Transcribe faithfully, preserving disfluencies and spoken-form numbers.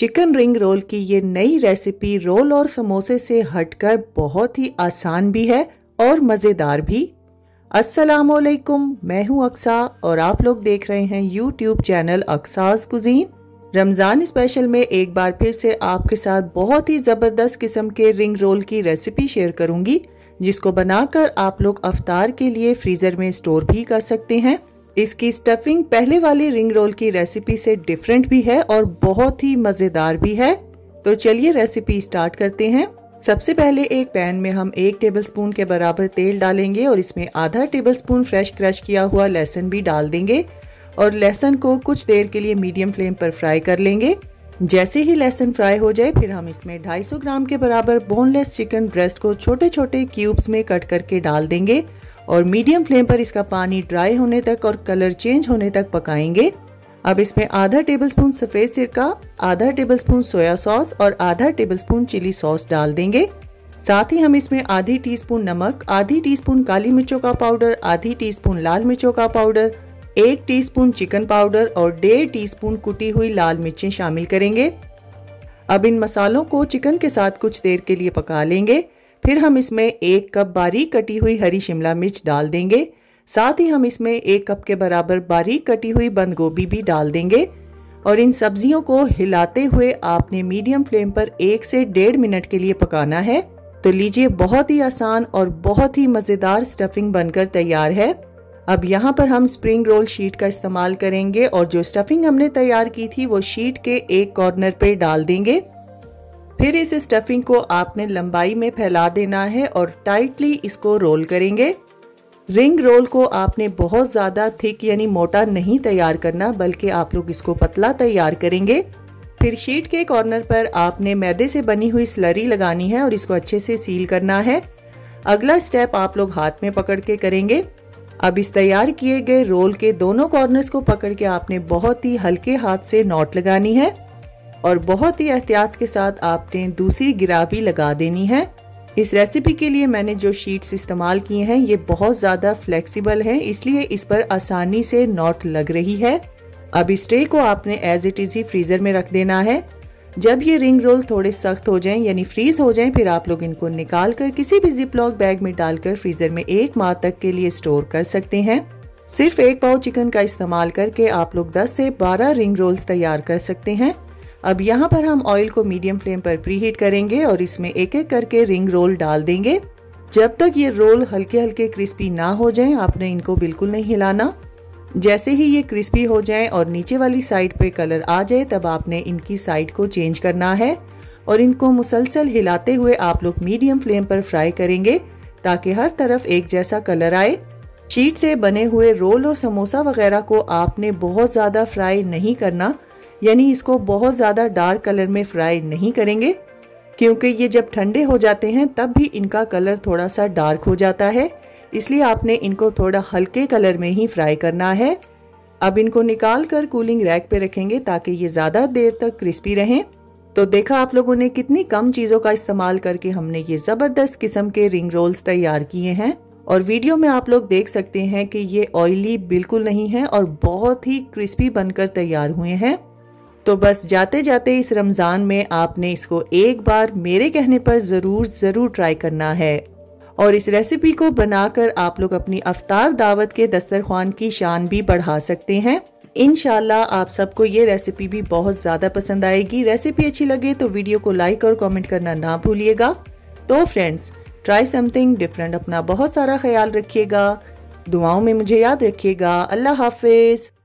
Chicken ring roll की ये नई रेसिपी रोल और समोसे से हटकर बहुत ही आसान भी है और मज़ेदार भी। अस्सलामुअलैकुम, मैं हूँ अक्सा और आप लोग देख रहे हैं YouTube channel Aqsa's cuisine. Ramzan special में एक बार फिर से आपके साथ बहुत ही ज़बरदस्त किस्म के रिंग रोल की रेसिपी शेयर करूँगी, जिसको बनाकर आप लोग अफ्तार के लिए फ्रीज़र में स्टोर भी कर सकते हैं। इसकी स्टफिंग पहले वाली रिंग रोल की रेसिपी से डिफरेंट भी है और बहुत ही मज़ेदार भी है। तो चलिए रेसिपी स्टार्ट करते हैं। सबसे पहले एक पैन में हम एक टेबलस्पून के बराबर तेल डालेंगे और इसमें आधा टेबलस्पून फ्रेश क्रश किया हुआ लहसुन भी डाल देंगे और लहसुन को कुछ देर के लिए मीडियम फ्लेम पर फ्राई कर लेंगे। जैसे ही लहसुन फ्राई हो जाए फिर हम इसमें दो सौ पचास ग्राम के बराबर बोनलेस चिकन ब्रेस्ट को छोटे छोटे क्यूब्स में कट करके डाल देंगे और मीडियम फ्लेम पर इसका पानी ड्राई होने तक और कलर चेंज होने तक पकाएंगे। अब इसमें आधा टेबलस्पून सफ़ेद सिरका, आधा टेबलस्पून सोया सॉस और आधा टेबलस्पून चिली सॉस डाल देंगे। साथ ही हम इसमें आधी टीस्पून नमक, आधी टीस्पून काली मिर्चों का पाउडर, आधी टीस्पून लाल मिर्चों का पाउडर, एक टीस्पून चिकन पाउडर और डेढ़ टीस्पून कुटी हुई लाल मिर्चें शामिल करेंगे। अब इन मसालों को चिकन के साथ कुछ देर के लिए पका लेंगे। फिर हम इसमें एक कप बारीक कटी हुई हरी शिमला मिर्च डाल देंगे। साथ ही हम इसमें एक कप के बराबर बारीक कटी हुई बंद गोभी भी डाल देंगे और इन सब्जियों को हिलाते हुए आपने मीडियम फ्लेम पर एक से डेढ़ मिनट के लिए पकाना है। तो लीजिए, बहुत ही आसान और बहुत ही मज़ेदार स्टफिंग बनकर तैयार है। अब यहाँ पर हम स्प्रिंग रोल शीट का इस्तेमाल करेंगे और जो स्टफिंग हमने तैयार की थी वो शीट के एक कॉर्नर पे डाल देंगे। फिर इस स्टफिंग को आपने लंबाई में फैला देना है और टाइटली इसको रोल करेंगे। रिंग रोल को आपने बहुत ज़्यादा थिक यानी मोटा नहीं तैयार करना, बल्कि आप लोग इसको पतला तैयार करेंगे। फिर शीट के कॉर्नर पर आपने मैदे से बनी हुई स्लरी लगानी है और इसको अच्छे से सील करना है। अगला स्टेप आप लोग हाथ में पकड़ के करेंगे। अब इस तैयार किए गए रोल के दोनों कॉर्नर्स को पकड़ के आपने बहुत ही हल्के हाथ से नॉट लगानी है और बहुत ही एहतियात के साथ आपने दूसरी गिरा भी लगा देनी है। इस रेसिपी के लिए मैंने जो शीट्स इस्तेमाल किए हैं ये बहुत ज़्यादा फ्लेक्सिबल हैं, इसलिए इस पर आसानी से नॉट लग रही है। अब इस ट्रे को आपने एज इट इज़ ही फ्रीज़र में रख देना है। जब ये रिंग रोल थोड़े सख्त हो जाएं यानी फ्रीज हो जाएं, फिर आप लोग इनको निकाल कर किसी भी जिपलॉक बैग में डालकर फ्रीज़र में एक माह तक के लिए स्टोर कर सकते हैं। सिर्फ एक पाव चिकन का इस्तेमाल करके आप लोग दस से बारह रिंग रोल्स तैयार कर सकते हैं। अब यहाँ पर हम ऑयल को मीडियम फ्लेम पर प्रीहीट करेंगे और इसमें एक एक करके रिंग रोल डाल देंगे। जब तक ये रोल हल्के हल्के क्रिस्पी ना हो जाएं, आपने इनको बिल्कुल नहीं हिलाना। जैसे ही ये क्रिस्पी हो जाएं और नीचे वाली साइड पे कलर आ जाए, तब आपने इनकी साइड को चेंज करना है और इनको मुसलसल हिलाते हुए आप लोग मीडियम फ्लेम पर फ्राई करेंगे ताकि हर तरफ एक जैसा कलर आए। शीट से बने हुए रोल और समोसा वगैरह को आपने बहुत ज़्यादा फ्राई नहीं करना, यानी इसको बहुत ज़्यादा डार्क कलर में फ्राई नहीं करेंगे, क्योंकि ये जब ठंडे हो जाते हैं तब भी इनका कलर थोड़ा सा डार्क हो जाता है, इसलिए आपने इनको थोड़ा हल्के कलर में ही फ्राई करना है। अब इनको निकाल कर कूलिंग रैक पे रखेंगे ताकि ये ज़्यादा देर तक क्रिस्पी रहें। तो देखा आप लोगों ने कितनी कम चीज़ों का इस्तेमाल करके हमने ये ज़बरदस्त किस्म के रिंग रोल्स तैयार किए हैं और वीडियो में आप लोग देख सकते हैं कि ये ऑयली बिल्कुल नहीं है और बहुत ही क्रिस्पी बनकर तैयार हुए हैं। तो बस जाते जाते इस रमज़ान में आपने इसको एक बार मेरे कहने पर ज़रूर ज़रूर ट्राई करना है और इस रेसिपी को बनाकर आप लोग अपनी अफ्तार दावत के दस्तरख्वान की शान भी बढ़ा सकते हैं। इंशाल्लाह आप सबको ये रेसिपी भी बहुत ज़्यादा पसंद आएगी। रेसिपी अच्छी लगे तो वीडियो को लाइक और कमेंट करना ना भूलिएगा। तो फ्रेंड्स, ट्राई समथिंग डिफरेंट। अपना बहुत सारा ख्याल रखिएगा, दुआओं में मुझे याद रखिएगा। अल्लाह हाफिज़।